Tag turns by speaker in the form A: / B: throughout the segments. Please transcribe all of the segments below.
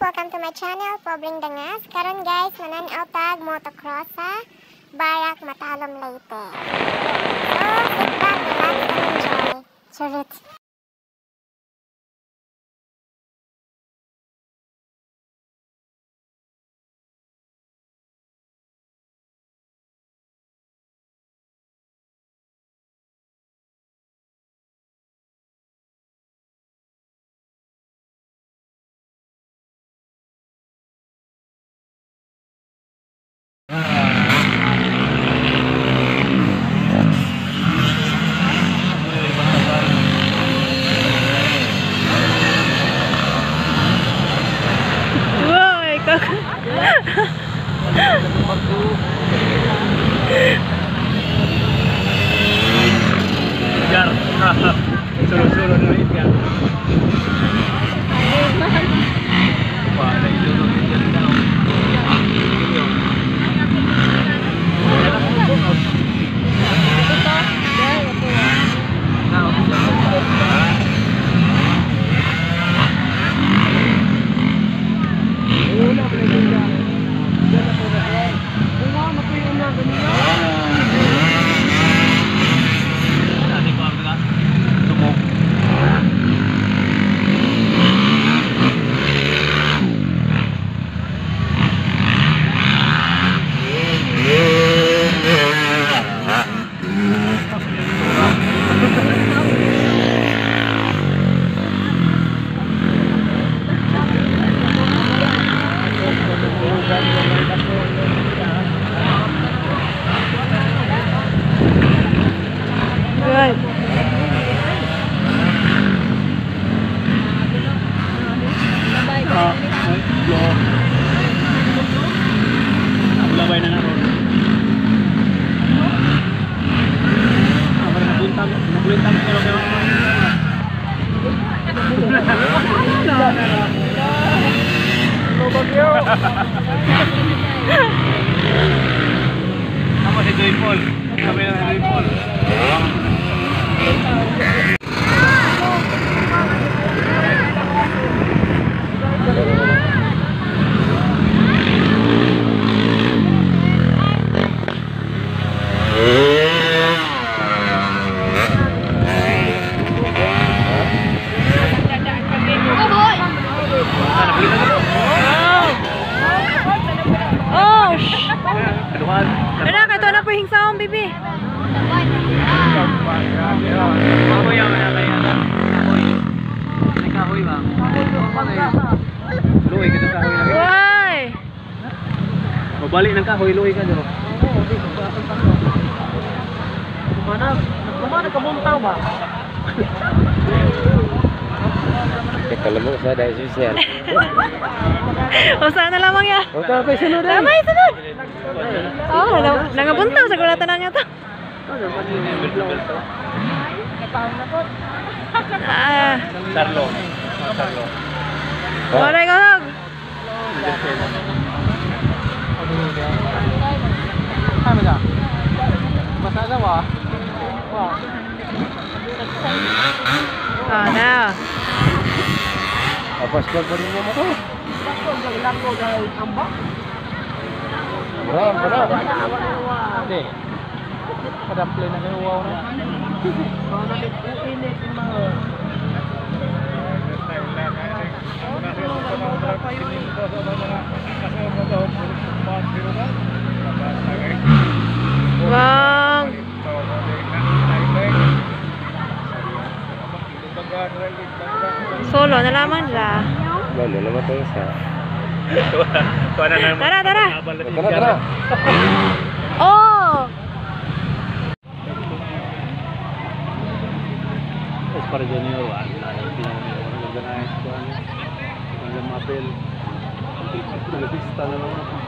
A: welcome to my channel, Pobreng Dangas. Karon guys, mananaw tag motocross sa Barak, Matalom, Leyte. So, sit back, relax, and enjoy. Charot.
B: Sulo-sulo na rin yan. Labay na naroon. Nagbulintang pero kayo. Ako si Joy Paul. Kami na Joy Paul.
C: Ano ka to na po hing saong bibi.
B: Kahoy yan kaya kaya. Kahoy. May kahoy ba? Luoy ka ng kahoy na.
C: Why?
B: Mabalik ng kahoy, luoy ka dito. Kumana ka mong tao ba?
D: Kalau mo sa dahil social.
C: O saan na lamang ya?
D: O ta kay sunod.
C: Lamay sunod. Oh, nangabuntaw sa gulatan nga to.
B: Sarlo. Sarlo.
C: Oray ko hog.
B: Kami ka. Basta na wa. Wa.
C: Oh, now.
D: Apa sekali pa rin mo to? Bro.
B: Hindi. Padample na kayo wow na.
C: Wang. Solo na lamang siya.
D: Lalo naman tayo sa.
C: Tara, tara.
D: Tara.
C: Oh.
B: Es para junior, organize ko ang mapel. Nagpista na lang ako.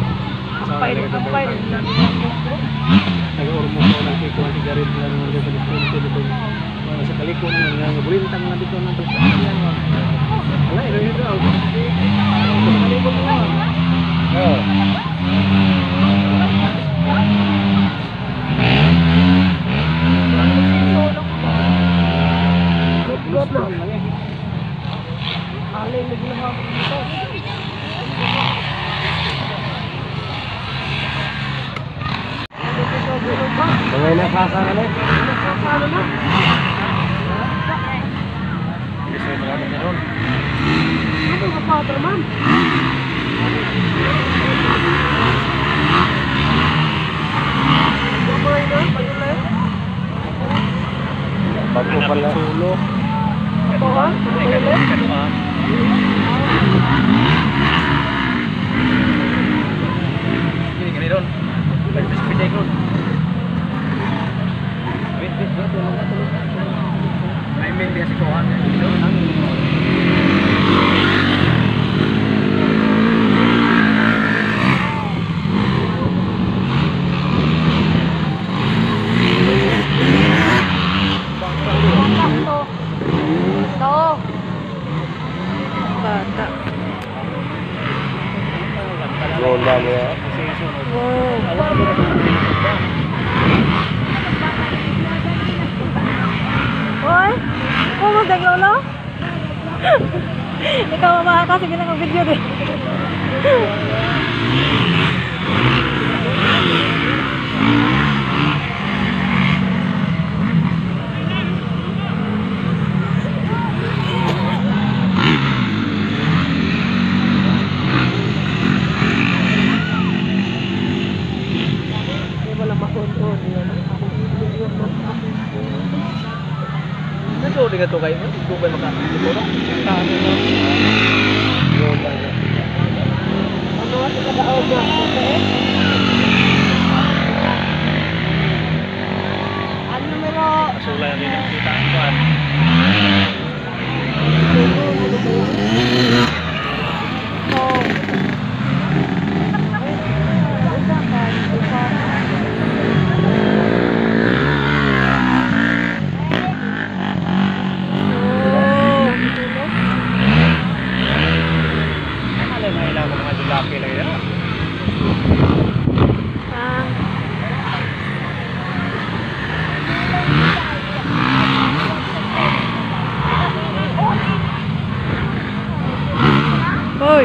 B: Nag-ormo ko, nagkikuha sigarilyo na naman dito. po nga bulintang na dito ng pagkakyan. Wala, ito daw. Kalibot mo.
D: Oo.
B: Good na. Alay lagi na ako dito.
D: Mga nakakala na.
B: Nakakala na.
D: Kasi marami na ron.
B: Ano ka pa, ma'am? Mamay na, pag-ulit.
D: Bago pala.
B: Sulo. Ito ka? Pag-ulit? Gini, gini ron. Pag-ulit ron. Wait, tulong na. May main biya si Kohan.
C: Bata.
D: Lola mo yan.
C: Hoy, kung dag lolo? Ikaw makakasige ng video din.
B: Nado dengan to kayo, ito ba makakita? Tama na.
D: Lola yan.
B: Ano ito ka daw na? Ano numero? Sulay rin ang kita ang kuwan.
D: Laki lang yan.
C: Hoy.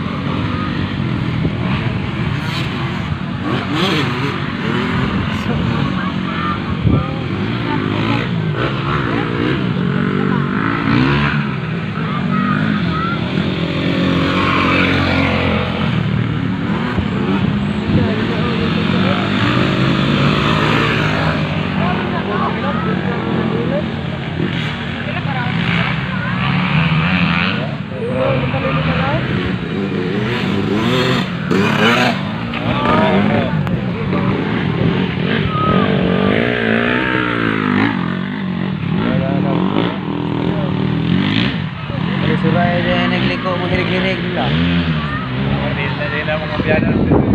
B: Suray din nagliko mo hirig-hirig nila.
D: Hindi na mga biyana.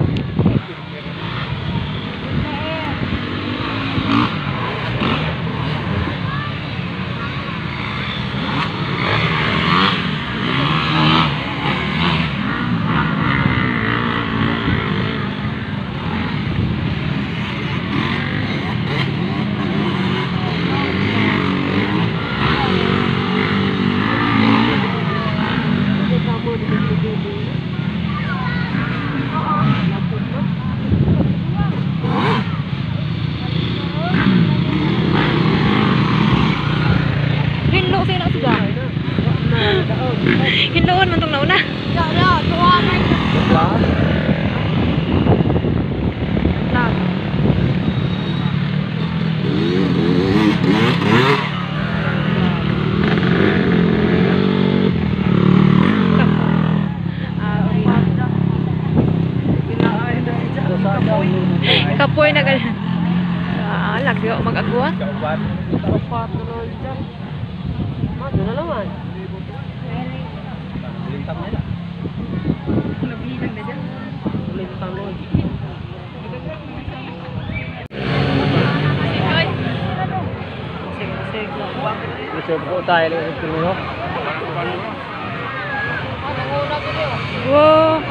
C: Hinlo sa'yo na sudah. Hinloon man itong nauna. Lag. Kapoy na ganyan. Lagyo mag-agwa.
B: Dapat tuloy dyan. Ano na naman? Lintang nila. Lintang na dyan. Lintang mo. Sige. Reserve po tayo ng termino.
C: Wow.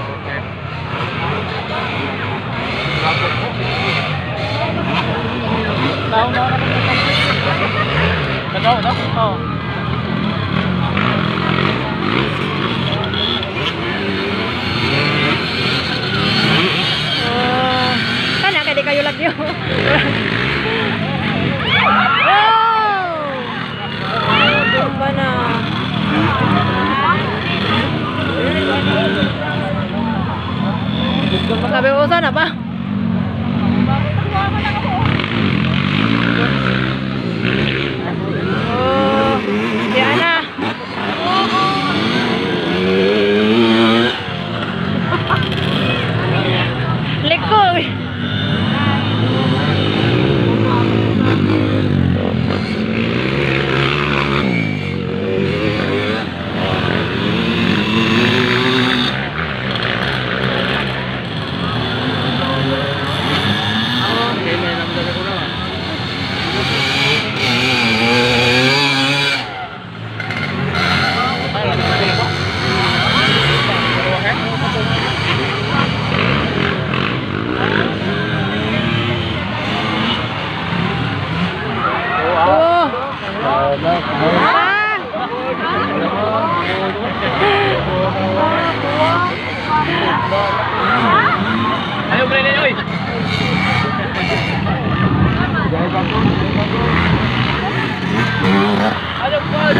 B: Kadaw na? Oo.
C: Kana kaya di kayo lagyo. Wow! Bomba na. Sabi ko sana ba? Oh, yan na. Lekong.
B: Ayo Brene, oi. Ayo Paul.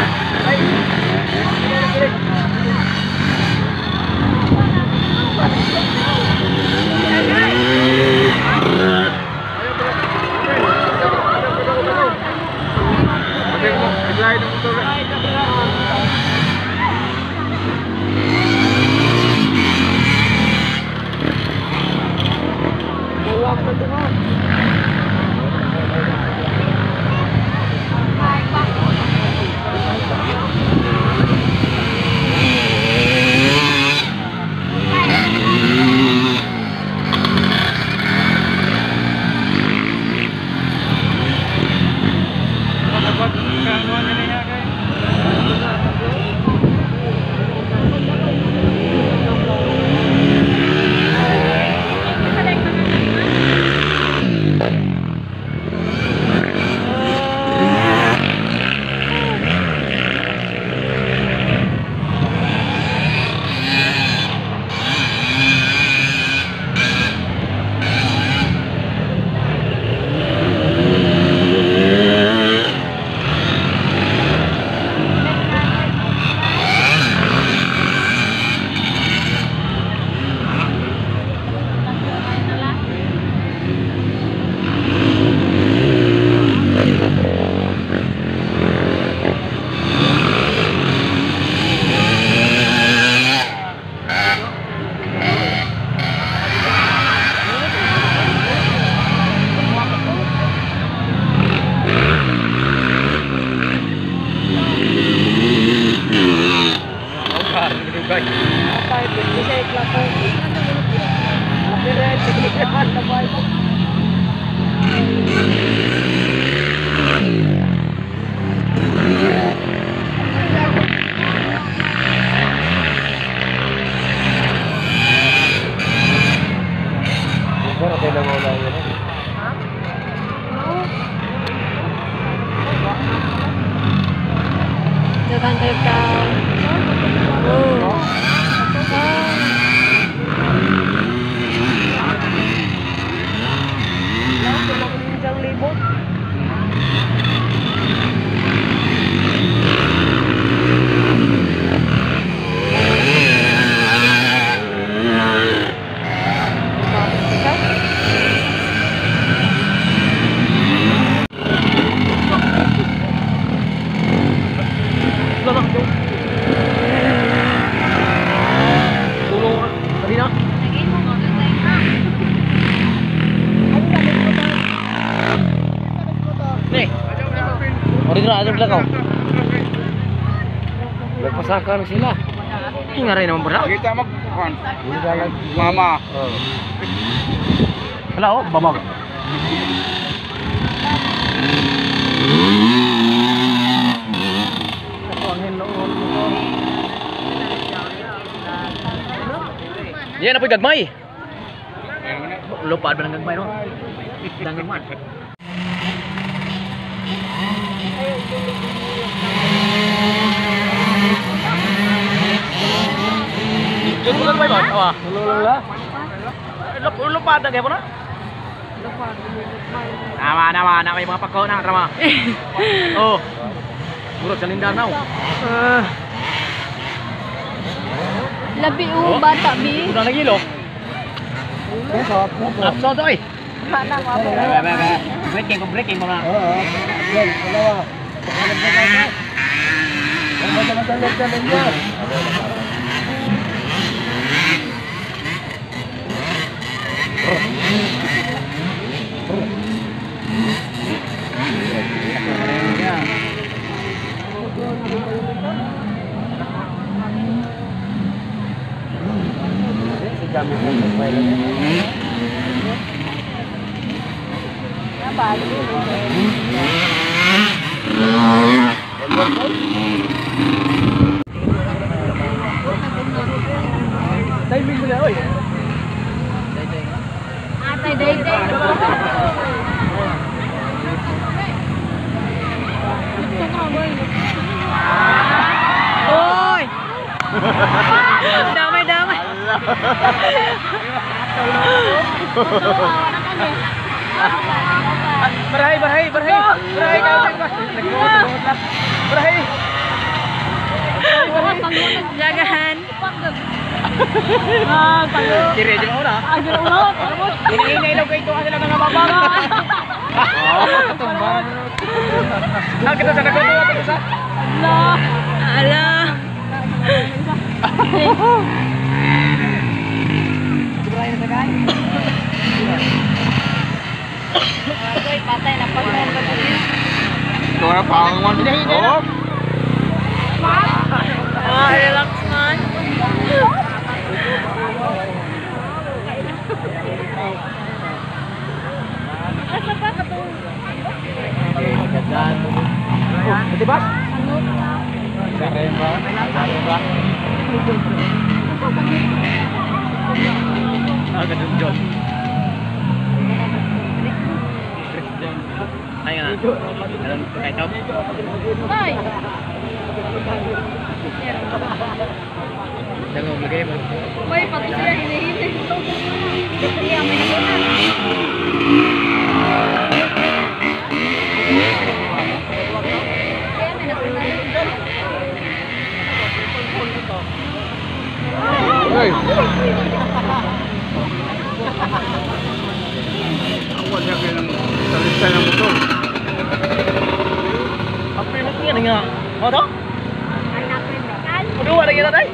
C: Dagan kayo tao. Oh.
B: Original lang ako. Nagpasakan sila. Ingaray naman pala.
D: Kita magkuhan. Mama.
B: Wala oh, bamag. Yan na po gagmay. Lupad ba ng gagmay no? Dang gagmay. Yung gagmay ba? Awa.
D: Lula.
B: Lupad na gaya po na? Nama may mga pagkaw na rama. Oh. Burot sa lindar na.
C: Labi bata bi.
B: Udah lagi lo. Absent tu eh. Breaking mana? Timing boleh oi.
C: Day. Oi. Damai.
B: Berhai
C: Jagahan.
B: Kiri aja mau dah. Ini lo kayak itu hasil ng mababa. Ketumbar. Kita sana ko to sa.
C: Ala. Patay na pagkain ba dito?
D: Ito na pangawan. Oh.
C: Relax man. Asa pa ka to?
B: Berarti bas? Ganun John. Ayo na. Alam ko kay Tom.
C: Ay.
B: Jangan lagay mo.
C: May pati sila hinihintay. Kaya may nagunan. Kaya may nagunan.
D: Hey.
B: Awal niya kayo ng salisay ng motor. Apa yang nanti nga? Mau to? Dua lagi tadi.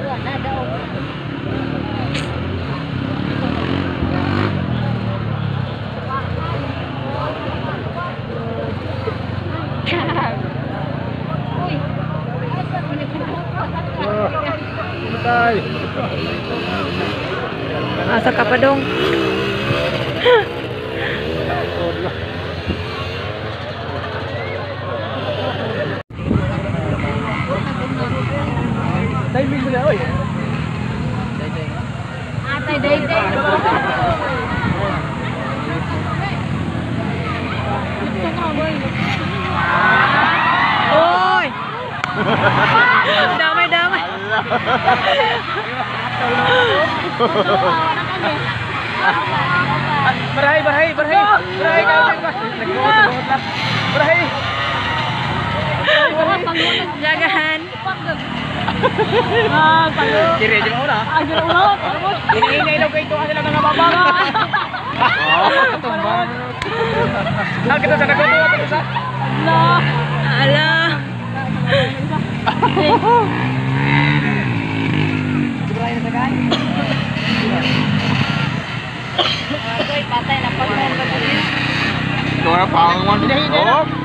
B: Tay.
C: Asa ka pa dong?
B: Timing mo na, oy.
C: Atay day. Oy! Damay.
B: Barahay Barahay.
C: Jagahan.
B: Kiri aja mau na. Ini ilaw kayo kasi lang nangababang. Tumban. Kita sa nagkuha ito sa.
C: Ala.
B: Barahay na sagay.
C: Patay na pag
D: Ito na pangang man. Oh.